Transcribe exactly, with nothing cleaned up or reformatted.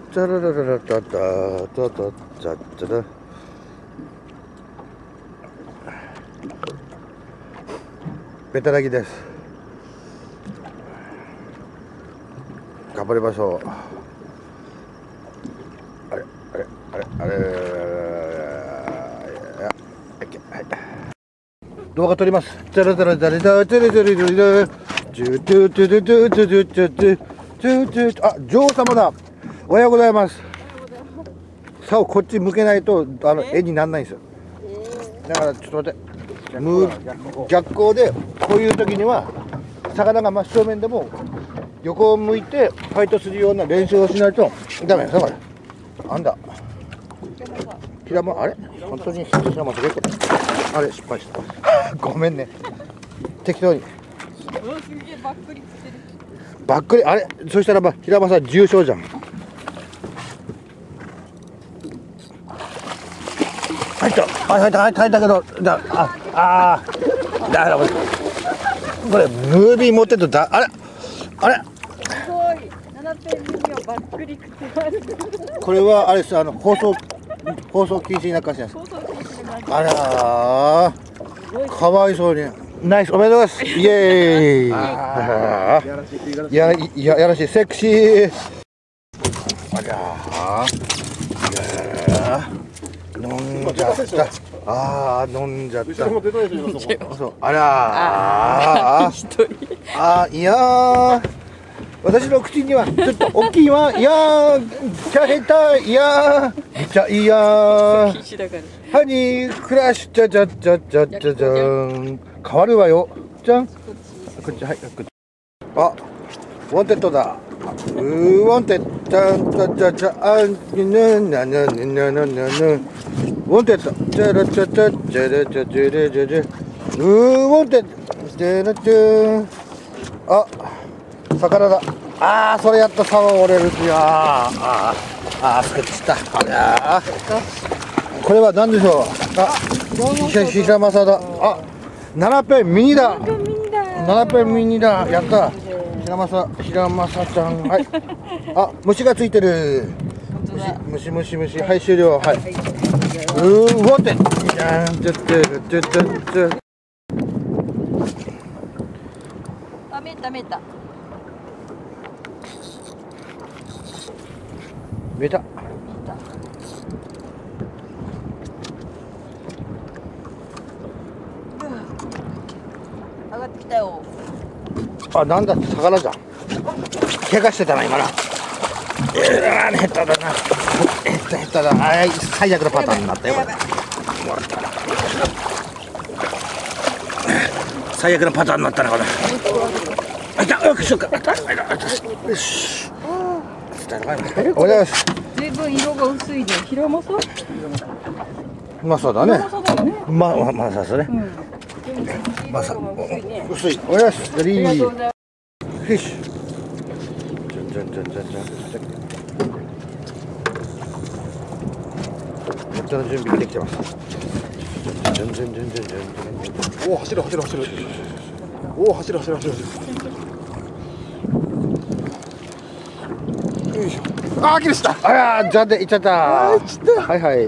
チャララララタタタタチャチャラ。ベタラギです。頑張りましょう。あれあれあれあれはい。動画撮ります。チャラチャラチャラチャラチャラチャラチャラチャラチュチュチュチュチュチュチュチュチュチュチュ。あ、女王様だ。おはようございます。竿こっち向けないとあの絵にならないんですよ。だからちょっと待って。逆光でこういう時には魚が真正面でも横を向いてファイトするような練習をしないとダメだ。これなんだヒラマあれ本当にヒラマ結構あれ失敗したごめんね適当にバックリあれそしたらばヒラマさん重傷じゃん。入った入った入った入ったけどだああーだこれこれムービー持ってるとだあれあれこれはあれですあの放送放送禁止になっかしないです。あらーかわいそうにナイスおめでとうございますイエーイあーやややらしいセクシーあらー飲んじゃった。ああ、飲んじゃった。そう、あらああ、いやー。私の口にはちょっと大きいわ。いやー、チャヘタいやー、ちゃいやー。ハニークラッシュチャチャチャチャチャチャン。変わるわよ。じゃん。こっちはい、こっち。あ、ウォンテッドだ。ウォンテッド、チャチャチャあん、ななななななな。ウォンテッド、チャラチャチャチャラチャチャラチャチャ。ウォンテッド、チャラチャ。あ、魚だ。ああ、それやった竿折れるし、ああ、ああ、すくっちゃった。ありゃー。これは何でしょう。あ、ひらまさだ。あ、ななペンミニだ。ななペンミニだ。やった。ひらまさ、ひらまさちゃん。はい。あ、虫がついてる。虫、虫、虫、虫。はい、終了。はい。うー、ウォンテ。じゃん、ちょっと、ちょっと、ちょっと。 あ、見えた、見えた。 見えた。 上がってきたよ。 あ、なんだって魚じゃん。怪我してたな今な。えー、下手だな。下手下手だ。あい最悪のパターンになったよこれ。最悪のパターンになったなこれ。あいた。よしよか。よし。おはようございます。 随分色が薄いね。ヒラマサ？ まさだね。まままさですね。まさ薄い。おはようございます。ジョリー。フィッシュ。じゃんじゃんじゃんじゃんじゃん。めっちゃの準備できてます。じゃんじゃんじゃんじゃんじゃん。 おお走る走る走る。おお走る走る走る走る。よいしょ。あー、切れした。 あら、じゃんでいっちゃった。はいはい。